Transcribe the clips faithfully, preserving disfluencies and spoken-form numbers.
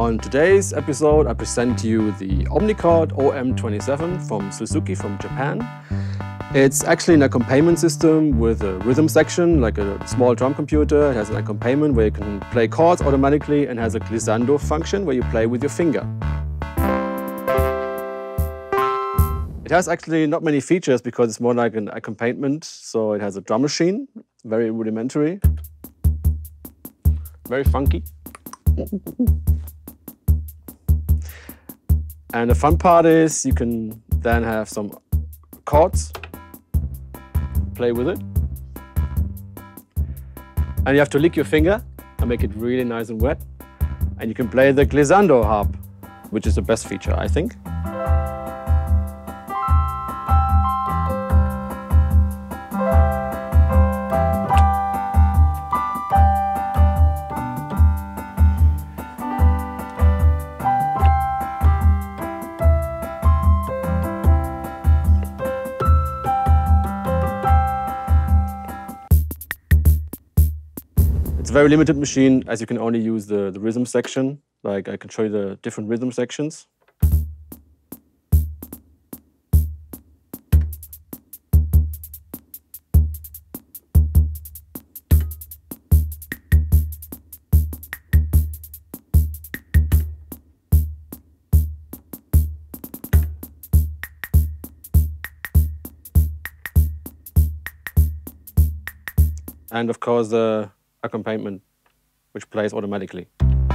On today's episode, I present to you the Omnichord O M twenty-seven from Suzuki from Japan. It's actually an accompaniment system with a rhythm section, like a small drum computer. It has an accompaniment where you can play chords automatically and has a glissando function where you play with your finger. It has actually not many features because it's more like an accompaniment. So it has a drum machine, very rudimentary, very funky. And the fun part is you can then have some chords, play with it. And you have to lick your finger and make it really nice and wet. And you can play the glissando harp, which is the best feature, I think. It's a very limited machine, as you can only use the, the rhythm section. Like, I can show you the different rhythm sections. And of course, the accompaniment, which plays automatically.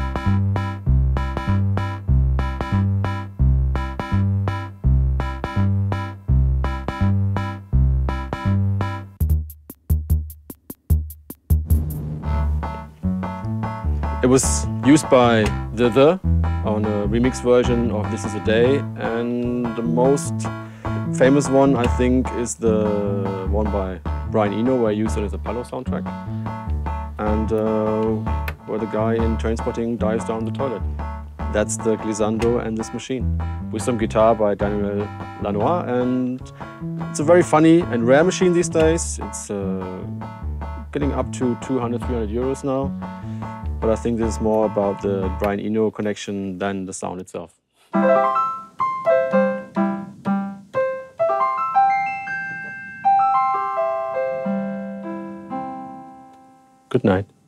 It was used by The The on a remix version of This Is a Day, and the most famous one, I think, is the one by Brian Eno, where I used it as a Palo soundtrack. And uh, where the guy in Trainspotting dives down the toilet. That's the glissando and this machine, with some guitar by Daniel Lanois. And it's a very funny and rare machine these days. It's uh, getting up to two hundred, three hundred euros now. But I think this is more about the Brian Eno connection than the sound itself. Good night.